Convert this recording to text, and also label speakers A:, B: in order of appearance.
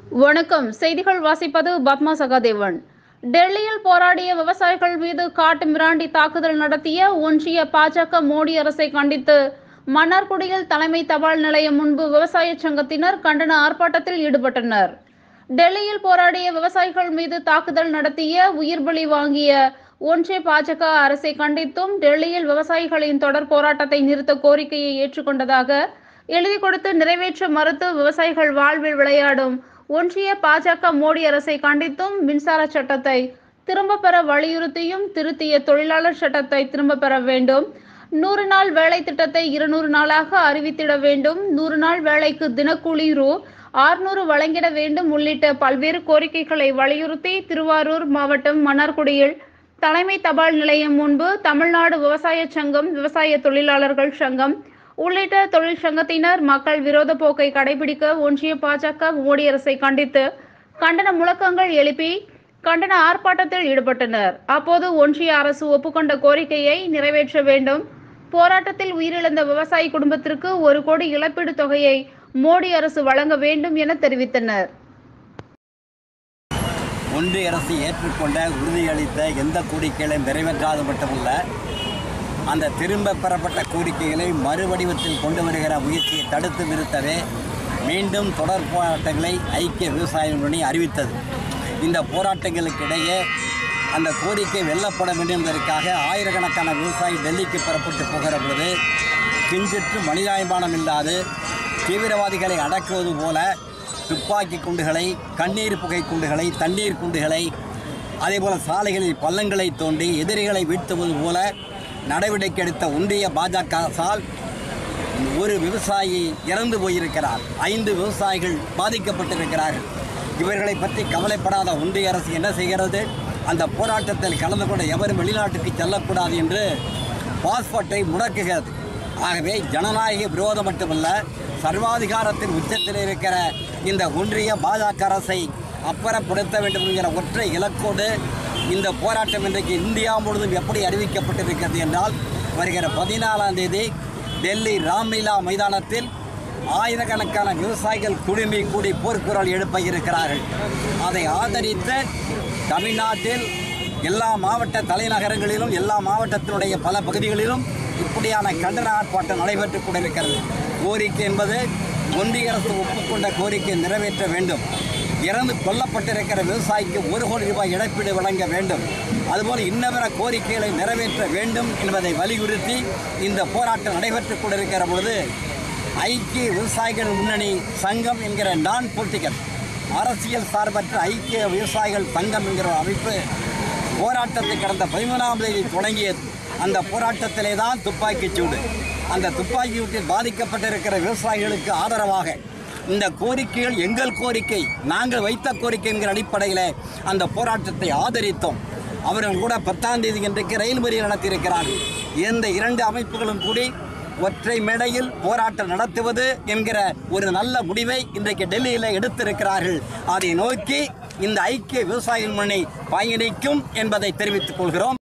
A: வணக்கம். செய்திகள் வாசிப்பது பத்மா சகாதேவன். டெல்லியில் போராடிய விவசாயிகள் மீது காட்டு மிராண்டி தாக்குதல் நடத்திய ஒன்றிய பாஜக மோடி அரசை கண்டித்து மன்னார்குடியில் தலைமை தபால் நிலையம் முன்பு விவசாய சங்கத்தினர் கண்டன ஆர்ப்பாட்டத்தில் ஈடுபட்டனர். டெல்லியில் போராடிய விவசாயிகள் மீது தாக்குதல் நடத்திய உயிர்பலி வாங்கிய ஒன்றிய பாஜக அரசை கண்டித்தும் டெல்லியில் விவசாயிகளின் தொடர் போராட்டத்தை நிறுத்த கோரிக்கையை ஏற்றுக்கொண்டதாக எழுதி கொடுத்து நிறைவேற்ற மறுத்து விவசாயிகள் வாழ்வில் விளையாடும் ஒன்றிய பாஜக மோடி அரசை கண்டித்தும் மின்சார சட்டத்தை திரும்ப பெற வலியுறுத்தியும் திருத்திய தொழிலாளர் சட்டத்தை திரும்ப பெற வேண்டும், 100 நாள் வேலை திட்டத்தை 200 நாளாக அறிவித்திட வேண்டும், 100 நாள் வேலைக்கு தினக்கூலி ரூ.600 வழங்கிட வேண்டும் உள்ளிட்ட பல்வேறு கோரிக்கைகளை வலியுறுத்தி திருவாரூர் மாவட்டம் மன்னார்குடியில் தலைமை தபால் நிலையம் முன்பு தமிழ்நாடு விவசாய சங்கம், விவசாய தொழிலாளர்கள் சங்கம் உள்ளிட்ட தொழிற்சங்கத்தினர் மக்கள் விரோத போக்கை கடைபிடிக்க ஒன்றிய பாஜக மோடி அரசை கண்டித்து கண்டன முழக்கங்கள் எழுப்பி கண்டன ஆர்ப்பாட்டத்தில் ஈடுபட்டனர். அப்போது ஒன்றிய அரசு ஒப்புக்கொண்ட கோரிக்கையை நிறைவேற்ற வேண்டும், போராட்டத்தில் உயிரிழந்த விவசாயி குடும்பத்திற்கு 1 கோடி இழப்பீடு தொகையை மோடி அரசு வழங்க வேண்டும் என தெரிவித்தனர்.
B: ஒன்றிய அரசு ஏற்றுக்கொண்ட உறுதியளித்த எந்த கோரிக்கைகளையும் நிறைவேற்றாது மட்டுமல்ல, அந்த திரும்ப பெறப்பட்ட கோரிக்கைகளை மறுவடிவத்தில் கொண்டு வருகிற முயற்சியை தடுத்து நிறுத்தவே மீண்டும் தொடர் போராட்டங்களை ஐக்கிய விவசாய முன்னணி அறிவித்தது. இந்த போராட்டங்களுக்கிடையே அந்த கோரிக்கை வெல்லப்பட வேண்டும் என்பதற்காக ஆயிரக்கணக்கான விவசாயி டெல்லிக்கு புறப்பட்டு போகிற பொழுது கிஞ்சிற்று மனிதாபிமானம் இல்லாது தீவிரவாதிகளை அடக்குவது போல துப்பாக்கி குண்டுகளை, கண்ணீர் புகை குண்டுகளை, தண்ணீர் குண்டுகளை, அதேபோல் சாலைகளில் பள்ளங்களை தோண்டி எதிரிகளை வீழ்த்துவது போல நடவடிக்கை எடுத்த ஒன்றிய பாஜக அரசால் ஒரு விவசாயி இறந்து போயிருக்கிறார், 5 விவசாயிகள் பாதிக்கப்பட்டிருக்கிறார்கள். இவர்களை பற்றி கவலைப்படாத ஒன்றிய அரசு என்ன செய்கிறது? அந்த போராட்டத்தில் கலந்து கொண்ட எவரும் வெளிநாட்டுக்கு செல்லக்கூடாது என்று பாஸ்போர்ட்டை முடக்குகிறது. ஆகவே ஜனநாயக விரோதம் மட்டுமல்ல, சர்வாதிகாரத்தின் உச்சத்தில் இருக்கிற இந்த ஒன்றிய பாஜக அரசை அப்புறப்படுத்த வேண்டும் என்கிற ஒற்றை இலக்கோடு இந்த போராட்டம் இன்றைக்கு இந்தியா முழுவதும் எப்படி அறிவிக்கப்பட்டிருக்கிறது என்றால், வருகிற 14ஆம் தேதி டெல்லி ராம்லீலா மைதானத்தில் ஆயிரக்கணக்கான விவசாயிகள் குழுமி கூடி போர்க்குரல் எழுப்ப இருக்கிறார்கள். அதை ஆதரித்து தமிழ்நாட்டில் எல்லா மாவட்ட தலைநகரங்களிலும், எல்லா மாவட்டத்தினுடைய பல பகுதிகளிலும் இப்படியான கண்டன ஆர்ப்பாட்டம் நடைபெற்றுக் கொண்டிருக்கிறது. கோரிக்கை என்பது ஒன்றிய அரசு ஒப்புக்கொண்ட கோரிக்கை நிறைவேற்ற வேண்டும், இறந்து கொல்லப்பட்டிருக்கிற விவசாயிக்கு 1 கோடி ரூபாய் இழப்பீடு வழங்க வேண்டும், அதுபோல் இன்னபிற கோரிக்கைகளை நிறைவேற்ற வேண்டும் என்பதை வலியுறுத்தி இந்த போராட்டம் நடைபெற்றுக் கொண்டிருக்கிற பொழுது ஐக்கிய விவசாயிகள் முன்னணி சங்கம் என்கிற நான் பொலிட்டிக்கல் அரசியல் சார்பற்ற ஐக்கிய விவசாயிகள் சங்கம் என்கிற அமைப்பு போராட்டத்தை கடந்த 13ஆம் தேதி தொடங்கியது. அந்த போராட்டத்திலே தான் துப்பாக்கிச் சூடு. அந்த துப்பாக்கி சூட்டில் பாதிக்கப்பட்டிருக்கிற விவசாயிகளுக்கு ஆதரவாக இந்த கோரிக்கைகள் எங்கள் கோரிக்கை, நாங்கள் வைத்த கோரிக்கை என்கிற அடிப்படையில் அந்த போராட்டத்தை ஆதரித்தோம். அவர்கள் கூட 10ஆம் தேதி இன்றைக்கு ரயில் மறியல் நடத்தியிருக்கிறார்கள். இந்த 2 அமைப்புகளும் கூடி ஒற்றை மேடையில் போராட்டம் நடத்துவது என்கிற ஒரு நல்ல முடிவை இன்றைக்கு டெல்லியில் எடுத்திருக்கிறார்கள். அதை நோக்கி இந்த ஐக்கிய விவசாயிகள் முன்னணி பயணிக்கும் என்பதை தெரிவித்துக் கொள்கிறோம்.